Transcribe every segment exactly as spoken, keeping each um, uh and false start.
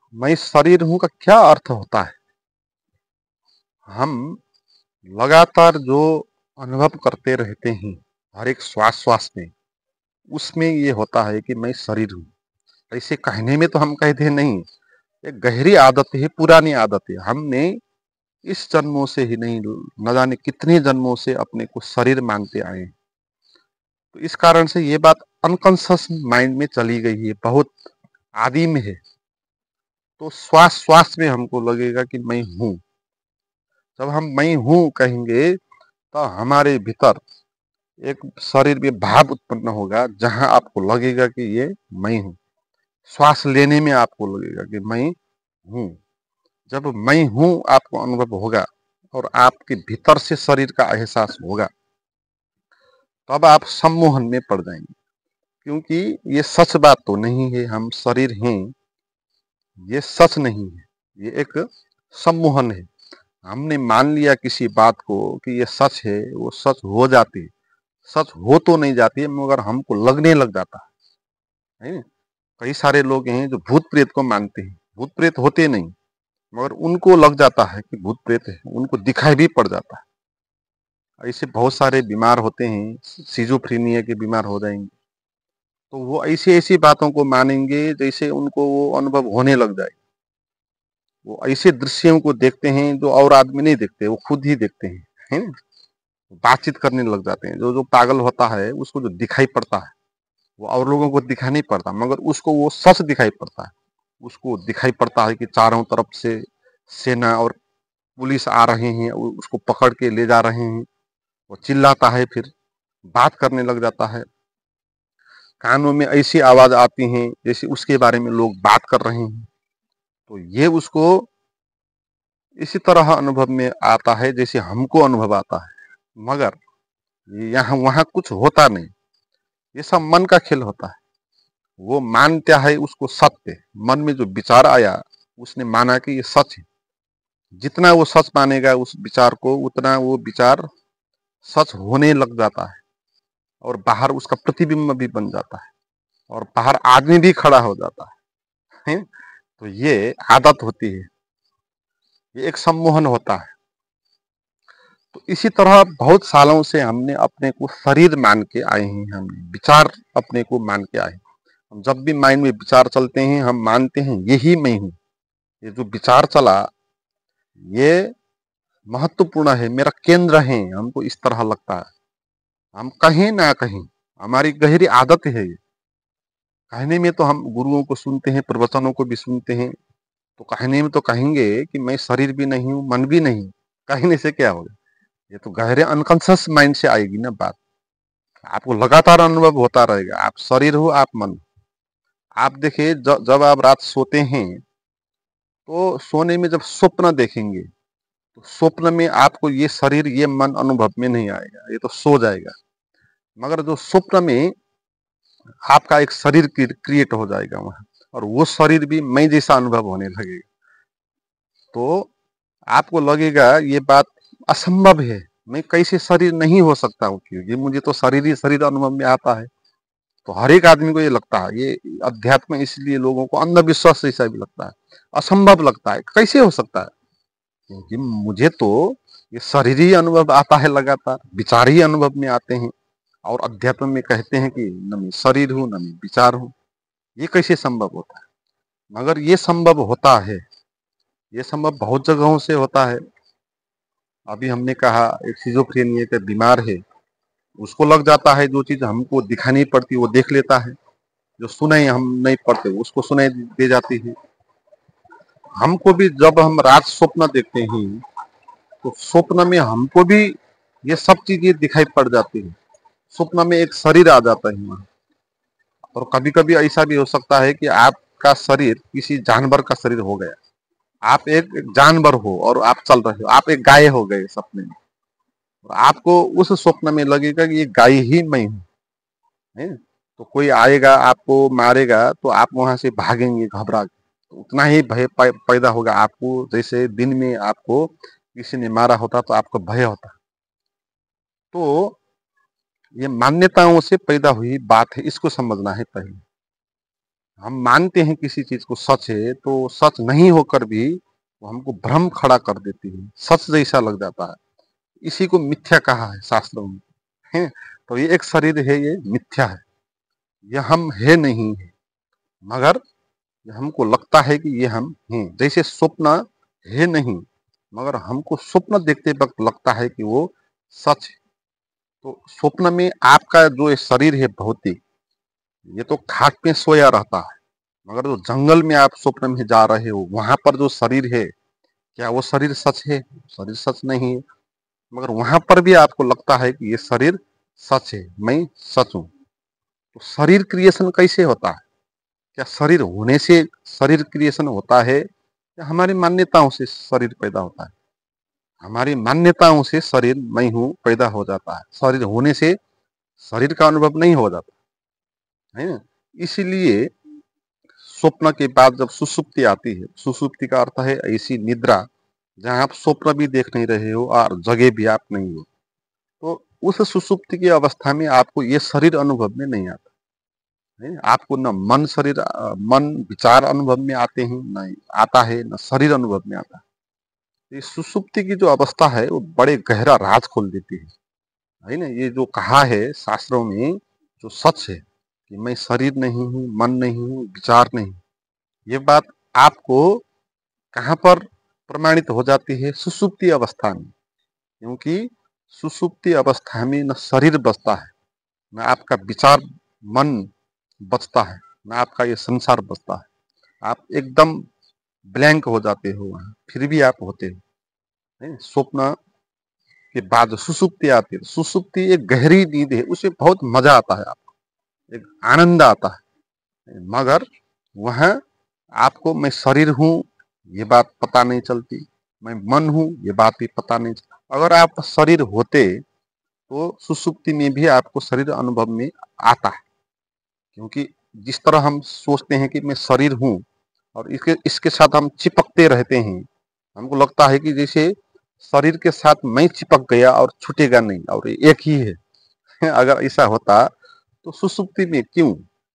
मैं शरीर हूँ का क्या अर्थ होता है? हम लगातार जो अनुभव करते रहते हैं, हर एक श्वास-श्वास में, उसमें ये होता है कि मैं शरीर हूँ। ऐसे कहने में तो हम कहते हैं नहीं, ये गहरी आदत है, पुरानी आदत है। हमने इस जन्मों से ही नहीं, न जाने कितने जन्मों से अपने को शरीर मानते आए हैं। तो इस कारण से ये बात अनकॉन्शियस माइंड में चली गई है, बहुत आदि में है। तो श्वास-श्वास में हमको लगेगा कि मैं हूँ। जब हम मैं हूँ कहेंगे, तो हमारे भीतर एक शरीर में भाव उत्पन्न होगा, जहाँ आपको लगेगा कि ये मैं हूँ। श्वास लेने में आपको लगेगा कि मैं हूँ। जब मैं हूँ आपको अनुभव होगा और आपके भीतर से शरीर का एहसास होगा, तब आप सम्मोहन में पड़ जाएंगे। क्योंकि ये सच बात तो नहीं है हम शरीर हैं, ये सच नहीं है, ये एक सम्मोहन है। हमने मान लिया किसी बात को कि ये सच है, वो सच हो जाती है। सच हो तो नहीं जाती है, मगर हमको लगने लग जाता है, है ना? कई सारे लोग हैं जो भूत प्रेत को मानते हैं, भूत प्रेत होते नहीं, मगर उनको लग जाता है कि भूत प्रेत है, उनको दिखाई भी पड़ जाता है। ऐसे बहुत सारे बीमार होते हैं, सिजोफ्रेनिया के बीमार हो जाएंगे, तो वो ऐसी ऐसी बातों को मानेंगे जैसे उनको वो अनुभव होने लग जाए। वो ऐसे दृश्यों को देखते हैं जो और आदमी नहीं देखते, वो खुद ही देखते हैं, है ना? बातचीत करने लग जाते हैं। जो जो पागल होता है उसको जो दिखाई पड़ता है, वो और लोगों को दिखाई नहीं पड़ता, मगर उसको वो सच दिखाई पड़ता है। उसको दिखाई पड़ता है कि चारों तरफ से सेना और पुलिस आ रहे हैं, उसको पकड़ के ले जा रहे हैं। वो चिल्लाता है, फिर बात करने लग जाता है। कानों में ऐसी आवाज आती है जैसे उसके बारे में लोग बात कर रहे हैं। तो ये उसको इसी तरह अनुभव में आता है जैसे हमको अनुभव आता है, मगर यहाँ वहाँ कुछ होता नहीं। ये सब मन का खेल होता है। वो मानता है उसको सत्य, मन में जो विचार आया उसने माना कि ये सच है। जितना वो सच मानेगा उस विचार को, उतना वो विचार सच होने लग जाता है और बाहर उसका प्रतिबिंब भी बन जाता है और बाहर आदमी भी खड़ा हो जाता है, है? तो ये आदत होती है, ये एक सम्मोहन होता है। तो इसी तरह बहुत सालों से हमने अपने को शरीर मान के आए हैं, हमने विचार अपने को मान के आए। हम जब भी माइंड में विचार चलते हैं, हम मानते हैं यही मैं हूँ। ये जो विचार चला, ये महत्वपूर्ण है, मेरा केंद्र है, हमको इस तरह लगता है। हम कहीं ना कहीं, हमारी गहरी आदत है ये। कहने में तो हम गुरुओं को सुनते हैं, प्रवचनों को भी सुनते हैं, तो कहने में तो कहेंगे कि मैं शरीर भी नहीं हूँ, मन भी नहीं। कहने से क्या होगा? ये तो गहरे अनकॉन्शियस माइंड से आएगी ना बात। आपको लगातार अनुभव होता रहेगा, आप शरीर हो, आप मन। आप देखिए, जब आप रात सोते हैं, तो सोने में जब स्वप्न देखेंगे, तो स्वप्न में आपको ये शरीर, ये मन अनुभव में नहीं आएगा, ये तो सो जाएगा। मगर जो स्वप्न में आपका एक शरीर क्रिएट हो जाएगा वहां, और वो शरीर भी मैं जैसा अनुभव होने लगेगा। तो आपको लगेगा ये बात असंभव है, मैं कैसे शरीर नहीं हो सकता हूँ, क्योंकि मुझे तो शरीर ही शरीर अनुभव में आता है। तो हर एक आदमी को ये लगता है, ये अध्यात्म इसलिए लोगों को अंधविश्वास जैसा भी लगता है, असंभव लगता है, कैसे हो सकता है? क्योंकि मुझे तो ये शरीर ही अनुभव आता है, लगातार विचार ही अनुभव में आते हैं। और अध्यात्म में कहते हैं कि न मैं शरीर हूँ, न मैं विचार हूँ। ये कैसे संभव होता है? मगर ये संभव होता है, ये संभव बहुत जगहों से होता है। अभी हमने कहा, एक सिजोफ्रेनिया का बीमार है, उसको लग जाता है जो चीज हमको दिखानी पड़ती वो देख लेता है, जो सुनाई हम नहीं पड़ते उसको सुनाई दे जाती है। हमको भी जब हम रात स्वप्न देखते हैं, तो स्वप्न में हमको भी ये सब चीजें दिखाई पड़ जाती है। स्वप्न में एक शरीर आ जाता है वहां। और कभी कभी ऐसा भी हो सकता है कि आपका शरीर किसी जानवर का शरीर हो गया। आप एक जानवर हो और आप चल रहे हो, आप एक गाय हो गए सपने में, और आपको उस स्वप्न में लगेगा कि ये गाय ही मैं हूँ, है। तो कोई आएगा आपको मारेगा, तो आप वहां से भागेंगे घबरा के। तो उतना ही भय पैदा होगा आपको, जैसे दिन में आपको किसी ने मारा होता तो आपको भय होता। तो ये मान्यताओं से पैदा हुई बात है, इसको समझना है पहले। हम मानते हैं किसी चीज को सच है, तो सच नहीं होकर भी वो हमको भ्रम खड़ा कर देती है, सच जैसा लग जाता है। इसी को मिथ्या कहा है शास्त्रों में, है। तो ये एक शरीर है, ये मिथ्या है, ये हम है नहीं है, मगर हमको लगता है कि ये हम हैं। जैसे स्वप्न है नहीं, मगर हमको स्वप्न देखते वक्त लगता है कि वो सच है। तो स्वप्न में आपका जो ये शरीर है भौतिक, ये तो खाट में सोया रहता है, मगर जो जंगल में आप स्वप्न में जा रहे हो, वहां पर जो शरीर है, क्या वो शरीर सच है? शरीर सच नहीं है, मगर वहां पर भी आपको लगता है कि ये शरीर सच है, मैं सच हूं। तो शरीर क्रिएशन कैसे होता है? क्या शरीर होने से शरीर क्रिएशन होता है, या हमारी मान्यताओं से शरीर पैदा होता है? हमारी मान्यताओं से शरीर मैं हूं पैदा हो जाता है, शरीर होने से शरीर का अनुभव नहीं हो जाता है ना। इसीलिए स्वप्न के बाद जब सुसुप्ति आती है, सुसुप्ति का अर्थ है ऐसी निद्रा जहां आप स्वप्न भी देख नहीं रहे हो और जगे भी आप नहीं हो। तो उस सुसुप्ति की अवस्था में आपको ये शरीर अनुभव में नहीं आता है। आपको न मन शरीर अ, मन विचार अनुभव में आते हैं, न आता है, न शरीर अनुभव में आता है। ये सुसुप्ति की जो अवस्था है वो बड़े गहरा राज खोल देती है है ना। ये जो कहा है शास्त्रों में, जो सच है कि मैं शरीर नहीं हूँ, मन नहीं हूँ, विचार नहीं, ये बात आपको कहाँ पर प्रमाणित हो जाती है? सुसुप्ति अवस्था में। क्योंकि सुसुप्ति अवस्था में न शरीर बचता है, न आपका विचार मन बचता है, न आपका ये संसार बचता है। आप एकदम ब्लैंक हो जाते हो वहां, फिर भी आप होते हो। नहीं? स्वप्न के बाद सुसुप्ति आती है, सुसुप्ति एक गहरी नींद है, उसमें बहुत मजा आता है, आपको एक आनंद आता है, मगर वह आपको मैं शरीर हूँ ये बात पता नहीं चलती, मैं मन हूँ ये बात भी पता नहीं चलती। अगर आप शरीर होते तो सुसुप्ति में भी आपको शरीर अनुभव में आता है। क्योंकि जिस तरह हम सोचते हैं कि मैं शरीर हूँ और इसके इसके साथ हम चिपकते रहते हैं, हमको लगता है कि जैसे शरीर के साथ मैं चिपक गया और छूटेगा नहीं और ये एक ही है। अगर ऐसा होता तो सुसुप्ति में क्यों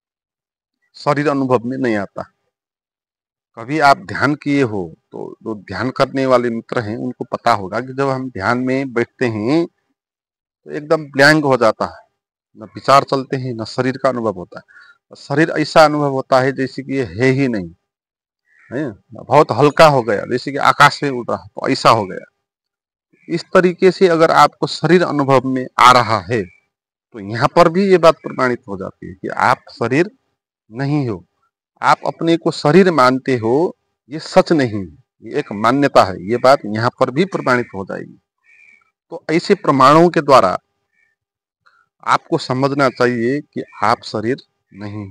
शरीर अनुभव में नहीं आता? कभी आप ध्यान किए हो तो जो ध्यान करने वाले मित्र हैं उनको पता होगा कि जब हम ध्यान में बैठते हैं तो एकदम ब्लैंक हो जाता है, न विचार चलते हैं, न शरीर का अनुभव होता है। शरीर ऐसा अनुभव होता है जैसे कि ये है ही नहीं है, बहुत हल्का हो गया, जैसे कि आकाश में उड़ रहा, तो ऐसा हो गया। इस तरीके से अगर आपको शरीर अनुभव में आ रहा है, तो यहाँ पर भी ये बात प्रमाणित हो जाती है कि आप शरीर नहीं हो। आप अपने को शरीर मानते हो, ये सच नहीं है, ये एक मान्यता है। ये बात यहाँ पर भी प्रमाणित हो जाएगी। तो ऐसे प्रमाणों के द्वारा आपको समझना चाहिए कि आप शरीर नहीं।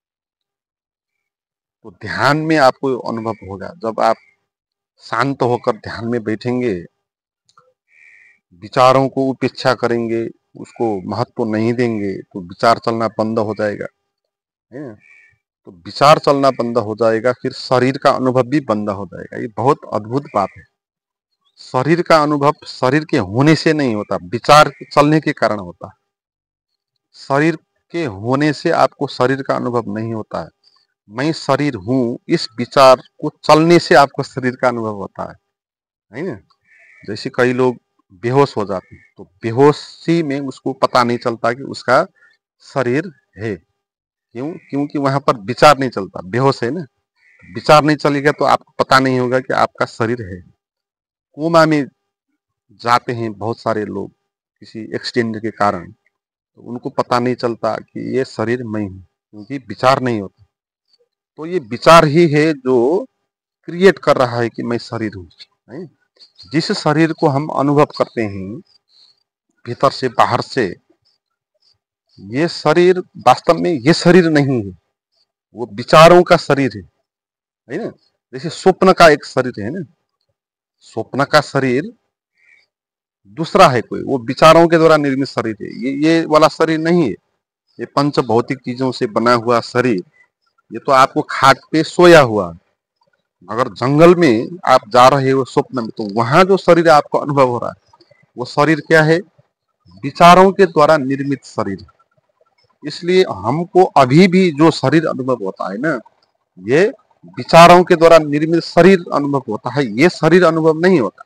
तो ध्यान में आपको अनुभव होगा, जब आप शांत होकर ध्यान में बैठेंगे, विचारों को उपेक्षा करेंगे, उसको महत्व नहीं देंगे, तो विचार चलना बंद हो जाएगा है। तो विचार चलना बंद हो जाएगा, फिर शरीर का अनुभव भी बंद हो जाएगा। ये बहुत अद्भुत बात है। शरीर का अनुभव शरीर के होने से नहीं होता, विचार के चलने के कारण होता है। शरीर के होने से आपको शरीर का अनुभव नहीं होता है। मैं शरीर हूँ, इस विचार को चलने से आपको शरीर का अनुभव होता है है ना। जैसे कई लोग बेहोश हो जाते हैं, तो बेहोशी में उसको पता नहीं चलता कि उसका शरीर है। क्यों? क्योंकि वहां पर विचार नहीं चलता, बेहोश है ना। विचार नहीं चलेगा तो आपको पता नहीं होगा कि आपका शरीर है। कोमा में जाते हैं बहुत सारे लोग किसी एक्सीडेंट के कारण, तो उनको पता नहीं चलता कि ये शरीर मैं हूँ, क्योंकि विचार नहीं होता। तो ये विचार ही है जो क्रिएट कर रहा है कि मैं शरीर हूँ। जिस शरीर को हम अनुभव करते हैं भीतर से बाहर से, ये शरीर वास्तव में ये शरीर नहीं है, वो विचारों का शरीर है है ना। जैसे स्वप्न का एक शरीर है ना, स्वप्न का शरीर दूसरा है कोई, वो विचारों के द्वारा निर्मित शरीर है। ये ये वाला शरीर नहीं है। ये पंच भौतिक चीजों से बना हुआ शरीर, ये तो आपको खाट पे सोया हुआ। अगर जंगल में आप जा रहे हो स्वप्न में, तो वहां जो शरीर आपको अनुभव हो रहा है, वो शरीर क्या है? विचारों के द्वारा निर्मित शरीर। इसलिए हमको अभी भी जो शरीर अनुभव होता है ना, ये विचारों के द्वारा निर्मित शरीर अनुभव होता है, ये शरीर अनुभव नहीं होता।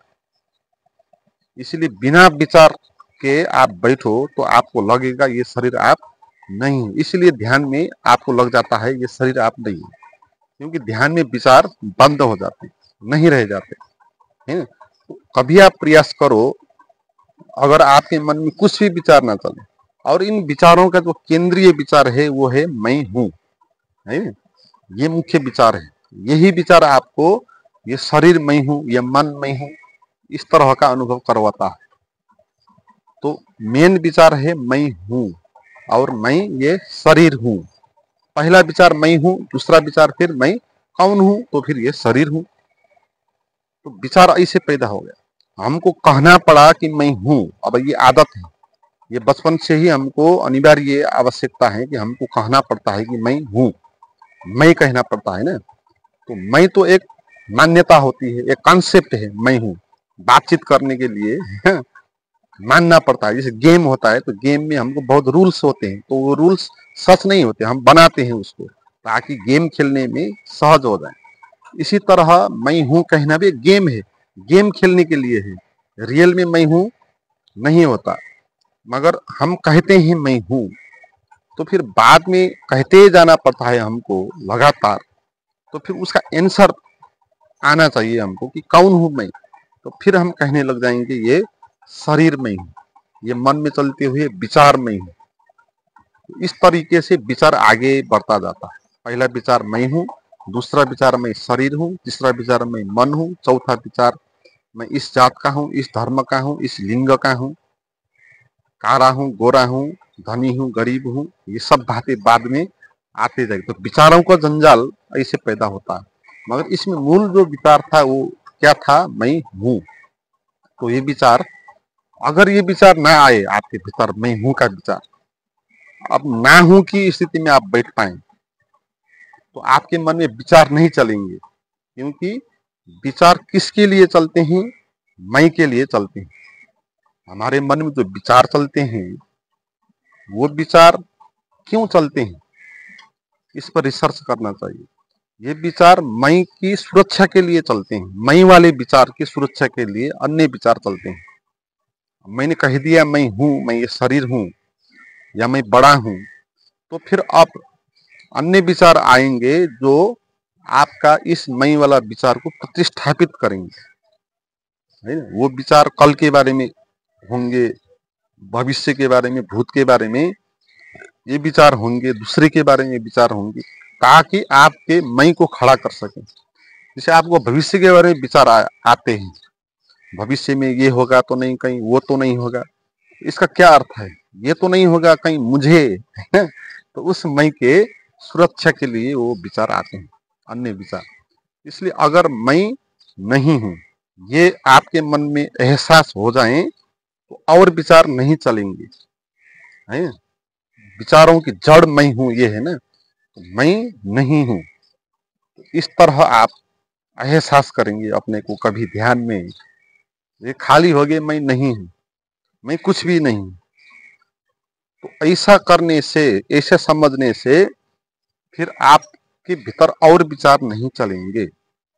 इसलिए बिना विचार के आप बैठो तो आपको लगेगा ये शरीर आप नहीं। इसलिए ध्यान में आपको लग जाता है ये शरीर आप नहीं है, क्योंकि ध्यान में विचार बंद हो जाते, नहीं रह जाते है। तो कभी आप प्रयास करो, अगर आपके मन में कुछ भी विचार ना चले, और इन विचारों का जो केंद्रीय विचार है वो है मैं हूँ, है, ये मुख्य विचार है। यही विचार आपको ये शरीर मैं हूँ, ये मन मैं हूँ, इस तरह का अनुभव करवाता है। तो मेन विचार है मैं हूँ, और मैं ये शरीर हूँ। पहला विचार मैं हूँ, दूसरा विचार फिर मैं कौन हूँ, तो फिर ये शरीर हूँ। तो विचार ऐसे पैदा हो गया। हमको कहना पड़ा कि मैं हूँ, अब ये आदत है, ये बचपन से ही हमको अनिवार्य आवश्यकता है कि हमको कहना पड़ता है कि मैं हूँ, मैं कहना पड़ता है ना। तो मैं तो एक मान्यता होती है, एक कॉन्सेप्ट है मैं हूँ। बातचीत करने के लिए मानना पड़ता है। जैसे गेम होता है, तो गेम में हमको बहुत रूल्स होते हैं, तो वो रूल्स सच नहीं होते, हम बनाते हैं उसको ताकि गेम खेलने में सहज हो जाए। इसी तरह मैं हूँ कहना भी गेम है, गेम खेलने के लिए है, रियल में मैं हूँ नहीं होता। मगर हम कहते हैं मैं हूँ, तो फिर बाद में कहते जाना पड़ता है हमको लगातार। तो फिर उसका आंसर आना चाहिए हमको कि कौन हूँ मैं। तो फिर हम कहने लग जाएंगे ये शरीर में हूँ, ये मन में चलते हुए विचार में हूँ। इस तरीके से विचार आगे बढ़ता जाता है। पहला विचार मैं हूँ, दूसरा विचार मैं शरीर हूँ, तीसरा विचार मैं मन हूँ, चौथा विचार मैं इस जात का हूँ, इस धर्म का हूँ, इस लिंग का हूँ, काला हूँ, गोरा हूँ, धनी हूँ, गरीब हूँ। ये सब बातें बाद में आते जाएगी। तो विचारों का जंजाल ऐसे पैदा होता है। मगर इसमें मूल जो विचार था वो क्या था, मैं हूँ। तो ये विचार, अगर ये विचार ना आए आपके भीतर मैं हूँ का विचार, अब ना हूँ की स्थिति में आप बैठ पाए, तो आपके मन में विचार नहीं चलेंगे। क्योंकि विचार किसके लिए चलते हैं, मैं के लिए चलते हैं। हमारे मन में जो विचार चलते हैं, वो विचार क्यों चलते हैं, इस पर रिसर्च करना चाहिए। ये विचार मैं की सुरक्षा के लिए चलते हैं। मैं वाले विचार की सुरक्षा के लिए अन्य विचार चलते हैं। मैंने कह दिया मैं हूँ, मैं ये शरीर हूँ, या मैं बड़ा हूँ, तो फिर आप अन्य विचार आएंगे जो आपका इस मैं वाला विचार को प्रतिष्ठापित करेंगे, है ना। वो विचार कल के बारे में होंगे, भविष्य के बारे में, भूत के बारे में ये विचार होंगे, दूसरे के बारे में विचार होंगे, ताकि आपके मैं को खड़ा कर सके। जैसे आपको भविष्य के बारे में विचार आ, आते हैं, भविष्य में ये होगा तो नहीं, कहीं वो तो नहीं होगा। इसका क्या अर्थ है, ये तो नहीं होगा कहीं मुझे, है ना। तो उस मैं के सुरक्षा के लिए वो विचार आते हैं, अन्य विचार। इसलिए अगर मैं नहीं हूं ये आपके मन में एहसास हो जाए, तो और विचार नहीं चलेंगे, है। विचारों की जड़ मैं हूं ये है ना, तो मैं नहीं हूं। तो इस तरह आप एहसास करेंगे अपने को कभी ध्यान में, ये खाली हो गए मैं नहीं हूं, मैं कुछ भी नहीं। तो ऐसा करने से, ऐसे समझने से फिर आपके भीतर और विचार नहीं चलेंगे,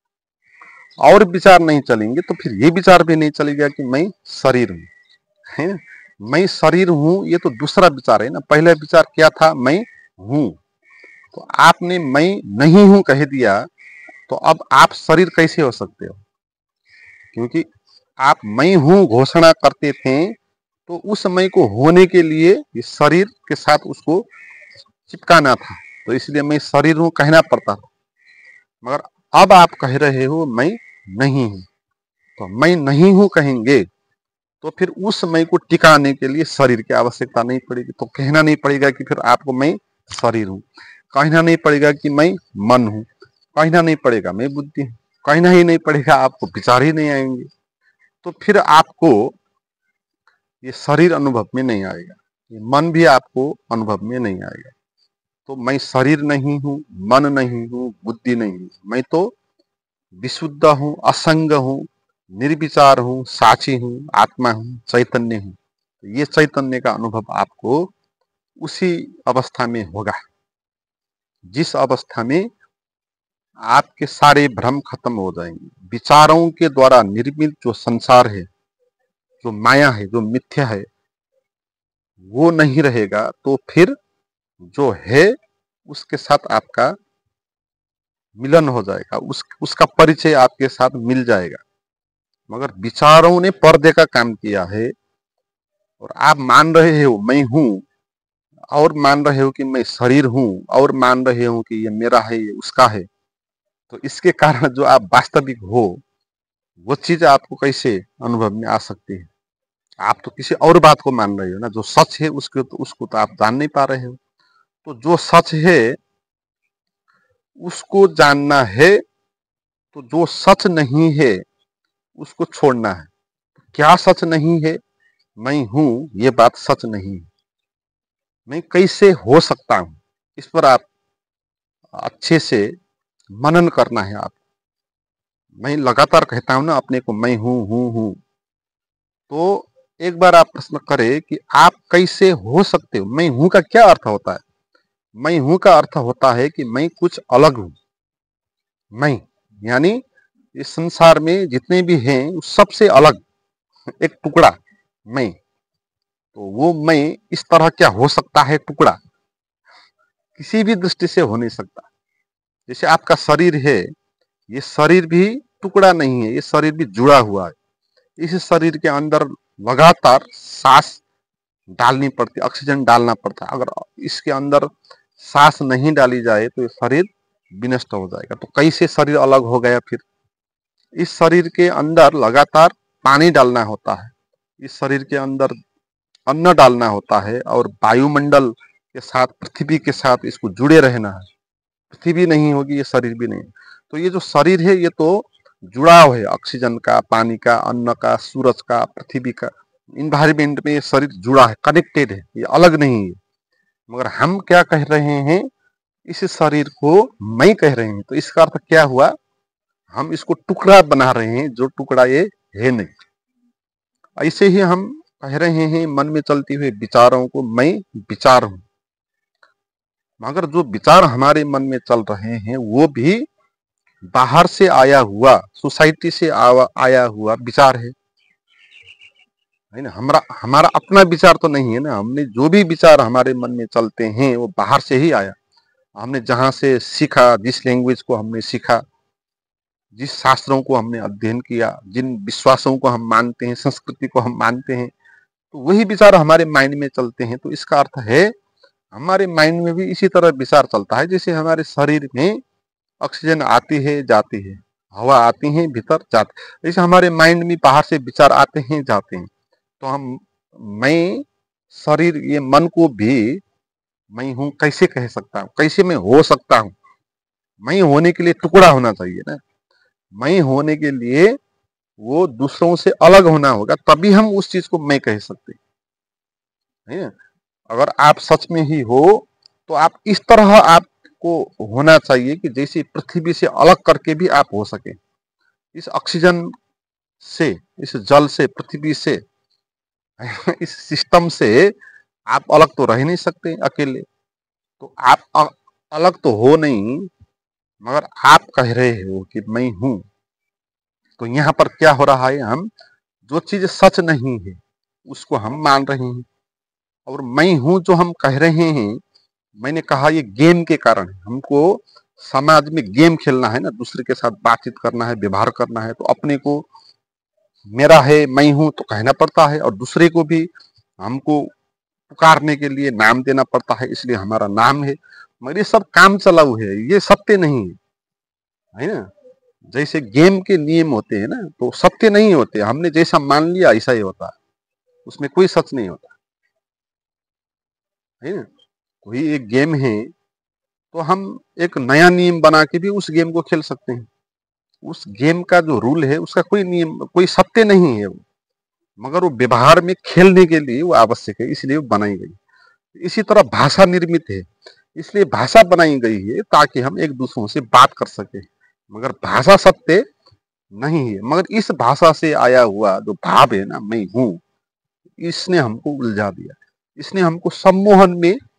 और विचार नहीं चलेंगे तो फिर ये विचार भी नहीं चलेगा कि मैं शरीर हूं, है। मैं शरीर हूं ये तो दूसरा विचार है ना। पहला विचार क्या था, मैं हूं। तो आपने मैं नहीं हूं कह दिया, तो अब आप शरीर कैसे हो सकते हो, क्योंकि आप मैं हूं घोषणा करते थे, तो उस मैं को होने के लिए इस शरीर के साथ उसको चिपकाना था, तो इसलिए मैं शरीर हूं कहना पड़ता था। मगर अब आप कह रहे हो मैं नहीं हूं, तो मैं नहीं हूं कहेंगे तो फिर उस मैं को टिकाने के लिए शरीर की आवश्यकता नहीं पड़ेगी। तो कहना नहीं पड़ेगा कि फिर आपको मैं शरीर हूं, कहना नहीं पड़ेगा कि मैं मन हूं, कहना नहीं पड़ेगा मैं बुद्धि हूं, कहना ही नहीं पड़ेगा, आपको विचार ही नहीं आएंगे। तो फिर आपको ये शरीर अनुभव में नहीं आएगा, ये मन भी आपको अनुभव में नहीं आएगा। तो मैं शरीर नहीं हूँ, मन नहीं हूँ, बुद्धि नहीं हूँ, मैं तो विशुद्ध हूँ, असंग हूँ, निर्विचार हूँ, साक्षी हूँ, आत्मा हूँ, चैतन्य हूँ। ये चैतन्य का अनुभव आपको उसी अवस्था में होगा, जिस अवस्था में आपके सारे भ्रम खत्म हो जाएंगे। विचारों के द्वारा निर्मित जो संसार है, जो माया है, जो मिथ्या है, वो नहीं रहेगा, तो फिर जो है उसके साथ आपका मिलन हो जाएगा, उस उसका परिचय आपके साथ मिल जाएगा। मगर विचारों ने पर्दे का काम किया है, और आप मान रहे हो मैं हूं, और मान रहे हो कि मैं शरीर हूं, और मान रहे हो कि ये मेरा है, ये उसका है। तो इसके कारण जो आप वास्तविक हो, वो चीज आपको कैसे अनुभव में आ सकती है? आप तो किसी और बात को मान रहे हो ना। जो सच है उसको तो उसको तो आप जान नहीं पा रहे हो। तो जो सच है उसको जानना है, तो जो सच नहीं है उसको छोड़ना है। क्या सच नहीं है? मैं हूं, ये बात सच नहीं है। मैं कैसे हो सकता हूं, इस पर आप अच्छे से मनन करना है। आप मैं लगातार कहता हूं ना अपने को, मैं हूं हूं हूं। तो एक बार आप प्रश्न करें कि आप कैसे हो सकते हो। मैं हूं का क्या अर्थ होता है? मैं हूं का अर्थ होता है कि मैं कुछ अलग हूं। मैं यानी इस संसार में जितने भी हैं उस सबसे अलग एक टुकड़ा मैं। तो वो मैं इस तरह क्या हो सकता है? टुकड़ा किसी भी दृष्टि से हो नहीं सकता। जैसे आपका शरीर है, ये शरीर भी टुकड़ा नहीं है, ये शरीर भी जुड़ा हुआ है। इस शरीर के अंदर लगातार सांस डालनी पड़ती, ऑक्सीजन डालना पड़ता है। अगर इसके अंदर सांस नहीं डाली जाए तो ये शरीर विनष्ट हो जाएगा। तो कैसे शरीर अलग हो गया? फिर इस शरीर के अंदर लगातार पानी डालना होता है, इस शरीर के अंदर अन्न डालना होता है, और वायुमंडल के साथ, पृथ्वी के साथ इसको जुड़े रहना है। पृथ्वी नहीं होगी ये शरीर भी नहीं। तो ये जो शरीर है ये तो जुड़ाव है, ऑक्सीजन का, पानी का, अन्न का, सूरज का, पृथ्वी का, इन्वायरमेंट में ये शरीर जुड़ा है, कनेक्टेड है, ये अलग नहीं है। मगर हम क्या कह रहे हैं? इस शरीर को मैं कह रहे हैं। तो इसका अर्थ क्या हुआ? हम इसको टुकड़ा बना रहे हैं, जो टुकड़ा ये है नहीं। ऐसे ही हम कह रहे हैं मन में चलती हुए विचारों को मैं विचार हूं। मगर जो विचार हमारे मन में चल रहे हैं वो भी बाहर से आया हुआ, सोसाइटी से आया हुआ विचार है, है ना। हमारा हमारा अपना विचार तो नहीं है ना। हमने जो भी विचार हमारे मन में चलते हैं वो बाहर से ही आया। हमने जहां से सीखा, जिस लैंग्वेज को हमने सीखा, जिस शास्त्रों को हमने अध्ययन किया, जिन विश्वासों को हम मानते हैं, संस्कृति को हम मानते हैं, तो वही विचार हमारे माइंड में चलते हैं। तो इसका अर्थ है हमारे माइंड में भी इसी तरह विचार चलता है, जैसे हमारे शरीर में ऑक्सीजन आती है जाती है, हवा आती है भीतर जाती है, जैसे हमारे माइंड में बाहर से विचार आते हैं जाते हैं। तो हम मैं शरीर, ये मन को भी मैं हूं कैसे कह सकता हूं? कैसे मैं हो सकता हूं? मैं होने के लिए टुकड़ा होना चाहिए ना। मैं होने के लिए वो दूसरों से अलग होना होगा, तभी हम उस चीज को मैं कह सकते हैं। अगर आप सच में ही हो तो आप इस तरह आपको होना चाहिए कि जैसे पृथ्वी से अलग करके भी आप हो सके। इस ऑक्सीजन से, इस जल से, पृथ्वी से, इस सिस्टम से आप अलग तो रह नहीं सकते अकेले। तो आप अलग तो हो नहीं, मगर आप कह रहे हो कि मैं हूं। तो यहाँ पर क्या हो रहा है? हम जो चीज सच नहीं है उसको हम मान रहे हैं, और मैं हूं जो हम कह रहे हैं, मैंने कहा ये गेम के कारण है। हमको समाज में गेम खेलना है ना, दूसरे के साथ बातचीत करना है, व्यवहार करना है, तो अपने को मेरा है, मैं हूं तो कहना पड़ता है, और दूसरे को भी हमको पुकारने के लिए नाम देना पड़ता है, इसलिए हमारा नाम है। मगर ये सब काम चलाऊ है, ये सत्य नहीं है, है ना। जैसे गेम के नियम होते हैं ना, तो सत्य नहीं होते। हमने जैसा मान लिया ऐसा ही होता है, उसमें कोई सच नहीं होता है ना। कोई एक गेम है तो हम एक नया नियम बना के भी उस गेम को खेल सकते हैं। उस गेम का जो रूल है उसका कोई नियम, कोई सत्य नहीं है वो, मगर वो व्यवहार में खेलने के लिए वो आवश्यक है, इसलिए वो बनाई गई। इसी तरह भाषा निर्मित है, इसलिए भाषा बनाई गई है ताकि हम एक दूसरों से बात कर सके। मगर भाषा सत्य नहीं है। मगर इस भाषा से आया हुआ जो भाव है ना, मैं हूं, इसने हमको उलझा दिया। इसने हमको सम्मोहन में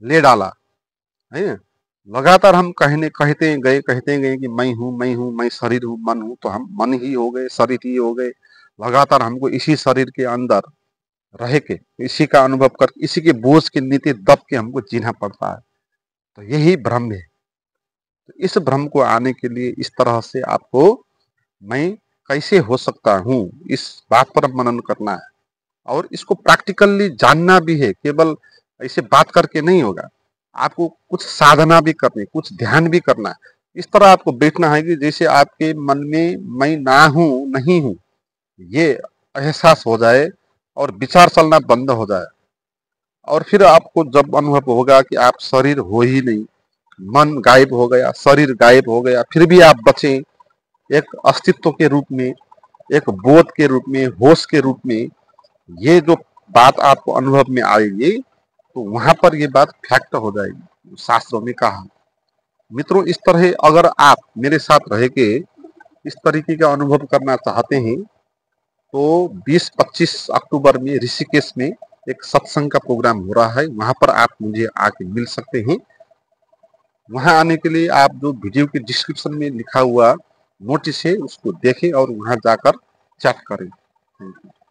ले डाला है। लगातार हम कहने कहते गए कहते गए कि मैं हूँ मैं हूँ मैं शरीर हूँ मन हूँ, तो हम मन ही हो गए, शरीर ही हो गए। लगातार हमको इसी शरीर के अंदर रह के, इसी का अनुभव कर, इसी के बोझ के नीचे दब के हमको जीना पड़ता है। तो यही भ्रम है। तो इस भ्रम को आने के लिए इस तरह से आपको मैं कैसे हो सकता हूँ, इस बात पर मनन करना है और इसको प्रैक्टिकली जानना भी है। केवल ऐसे बात करके नहीं होगा, आपको कुछ साधना भी करनी, कुछ ध्यान भी करना है। इस तरह आपको बैठना है कि जैसे आपके मन में मैं ना हूँ, नहीं हूँ, ये एहसास हो जाए और विचार चलना बंद हो जाए। और फिर आपको जब अनुभव होगा कि आप शरीर हो ही नहीं, मन गायब हो गया, शरीर गायब हो गया, फिर भी आप बचे एक अस्तित्व के रूप में, एक बोध के रूप में, होश के रूप में, ये जो बात आपको अनुभव में आएगी, तो वहां पर ये बात फैक्ट हो जाएगी, शास्त्रों में कहा। मित्रों, इस तरह अगर आप मेरे साथ रह के इस तरीके का अनुभव करना चाहते हैं, तो बीस पच्चीस अक्टूबर में ऋषिकेश में एक सत्संग का प्रोग्राम हो रहा है, वहां पर आप मुझे आके मिल सकते हैं। वहां आने के लिए आप जो वीडियो के डिस्क्रिप्शन में लिखा हुआ नोटिस है उसको देखें और वहां जाकर चैट करें। Thank you.